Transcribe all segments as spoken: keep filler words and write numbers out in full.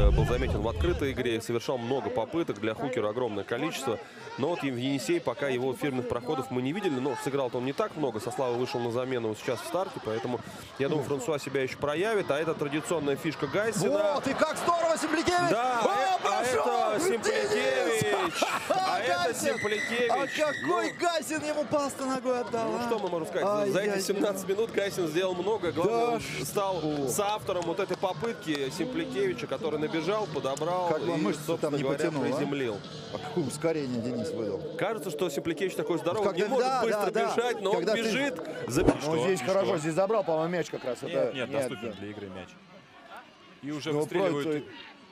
был заметен в открытой игре, совершал много попыток, для хукера огромное количество. Но вот Енисей, пока его фирменных проходов мы не видели, но сыграл-то он не так много, со Славой вышел на замену сейчас в старте, поэтому я думаю, Франсуа себя еще проявит, а это традиционная фишка Гайсина. Вот, и как здорово, Симпликевич! Да, О, а это Симпликевич! А это Симпликевич! А какой ну, Гайсин ему пасту ногой отдал? Ну а? что мы можем сказать, Ай, за эти яй, семнадцать минут Гайсин сделал много, главное, да он стал что? соавтором вот этой попытки Симпликевича, который набежал, подобрал Как бы и, мышцы там собственно не говоря, потянул, а? приземлил. А какое ускорение Денис выдал? Кажется, что Симпликевич такой здоровый, Когда- не может да, быстро да, да. бежать, но Когда он ты- бежит. За... Ну, Что? здесь И хорошо, что? здесь забрал, по-моему, мяч как раз. Нет, это... нет, доступен да. для игры мяч. И уже Ну, выстреливают.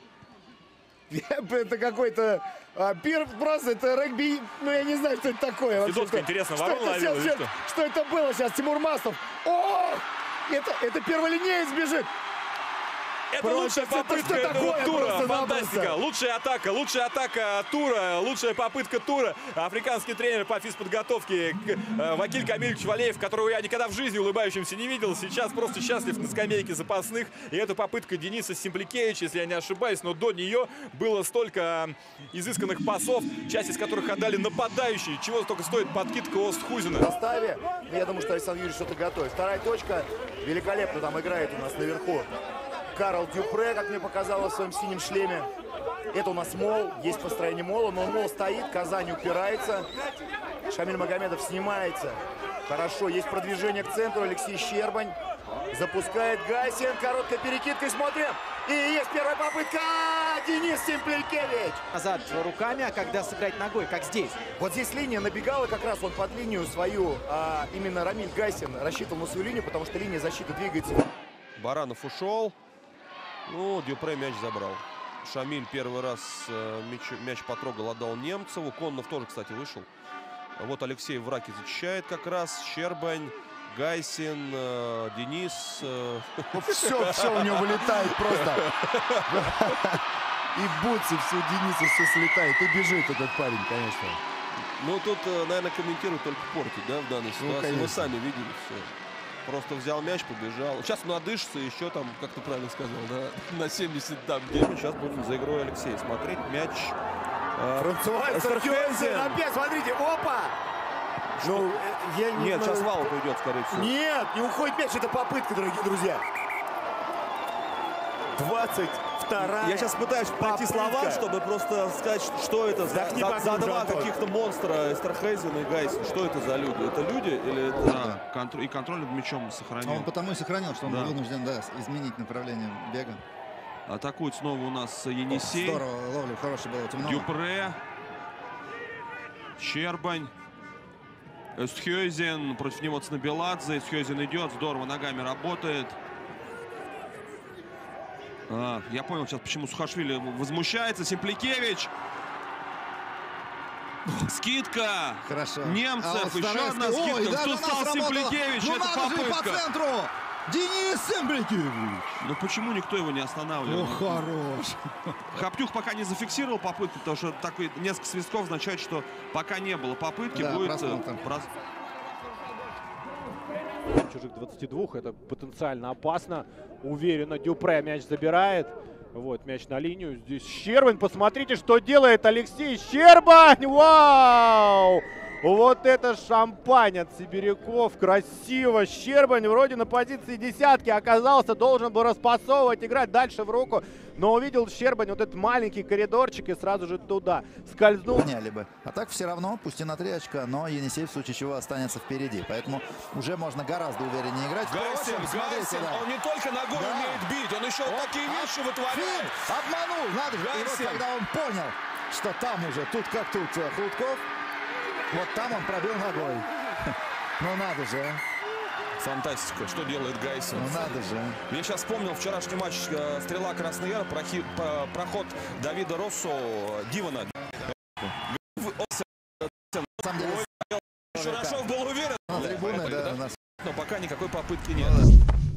просто- Это какой-то а, пир, просто это регби, ну я не знаю, что это такое. вообще. Федотка, Что- интересно, что ворон это ловил сейчас- или сейчас- что? Что это было сейчас? Тимур Мастов. О! Это, это перволинеец бежит. Это Просто лучшая это попытка что этого такое тура. просто-напросто? Фантастика. Лучшая атака. Лучшая атака тура. Лучшая попытка тура. Африканский тренер по физподготовке э, Вакиль Камильевич Валеев, которого я никогда в жизни улыбающимся не видел. Сейчас просто счастлив на скамейке запасных. И это попытка Дениса Симпликевича, если я не ошибаюсь. Но до нее было столько изысканных пасов, часть из которых отдали нападающие. Чего только стоит подкидка Остхузина. В составе, я думаю, что Александр Юрьевич что-то готовит. Вторая точка великолепно там играет у нас наверху. Карл Дюпре, как мне показалось, в своем синем шлеме. Это у нас Мол, есть построение Мола, но Мол стоит, Казань упирается. Шамиль Магомедов снимается. Хорошо, есть продвижение к центру. Алексей Щербань запускает Гайсин. Короткая перекидка, смотрим. И есть первая попытка. Денис Симпликевич. Назад руками, а когда сыграть ногой, как здесь. Вот здесь линия набегала, как раз он под линию свою. А именно Рамиль Гайсин рассчитывал на свою линию, потому что линия защиты двигается. Баранов ушел. Ну, Дюпре мяч забрал. Шамиль первый раз э, мяч, мяч потрогал, отдал Немцеву. Коннов тоже, кстати, вышел. Вот Алексей в раке зачищает как раз. Щербань, Гайсин, э, Денис. Э... Все, все у него вылетает просто. И бутсы, все у Дениса все слетает. И бежит этот парень, конечно. Ну, тут, э, наверное, комментируют только портить, да, в данной ситуации. Ну, Вы сами видели все. Просто взял мяч, побежал. Сейчас он одышится еще там, как ты правильно сказал, да, на семьдесят там где. Сейчас будем за игрой Алексея смотреть. Мяч. Э, Франсуа Эстерхёзен. Опять, смотрите, опа! Ну, я не Нет, знаю. сейчас в аут уйдет, скорее всего. Нет, не уходит мяч, это попытка, дорогие друзья. двадцать вторая. Я сейчас пытаюсь найти слова, чтобы просто сказать, что это за, Вдохни за, за поглубже, два Антон. каких-то монстра, Эстерхейзен и Гайсин. Что это за люди? Это люди или это... Да, контр- и контроль над мячом сохранил. А он потому и сохранил, что он Да. был вынужден, да, изменить направление бега. Атакует снова у нас Енисей. Здорово, ловля хорошая была у Темнова. Дюпре. Щербань. Эстхёзен. Против него Цнабеладзе. Эстхёзен идет. Здорово ногами работает. А, я понял сейчас, почему Сухашвили возмущается. Симпликевич. Скидка. Хорошо. Немцев. А вот Еще вторая одна ска- скидка. Ой, даже Тут у нас стал сработало. Симпликевич. Ну Это надо же и по попытка. центру. Денис Симпликевич. Ну почему никто его не останавливал? О, хорош. Хаптюх пока не зафиксировал попытку, потому что такой несколько свистков означает, что пока не было попытки, Да, будет просмотр. э, прос- Чужих двадцати двух, это потенциально опасно. Уверенно Дюпре мяч забирает. Вот, мяч на линию. Здесь Щербань. Посмотрите, что делает Алексей Щербань. Вау! Вот это шампань от сибиряков. Красиво. Щербань вроде на позиции десятки оказался. Должен был распасовывать, играть дальше в руку. Но увидел Щербань вот этот маленький коридорчик и сразу же туда скользнул. Поняли бы. А так все равно, пусть и на три очка, но Енисей в случае чего останется впереди. Поэтому уже можно гораздо увереннее играть. Гайсин, Впрочем, смотрите, Гайсин, да. он не только ногой Да. умеет бить, он еще вот такие вещи вытворяет. Финт! Обманул! Надо же! И вот Гайсин. когда он понял, что там уже, тут как тут, э, Худков, вот там он пробил ногой. Ну надо же, а. Фантастика, что делает Гайсин. Ну надо же. Я сейчас вспомнил вчерашний матч э, Стрела Красный Яр, прохи- по- проход Давида Россо, Дивана. На самом деле, Шурашов был уверен, на трибуны, да, у нас но пока никакой попытки нет.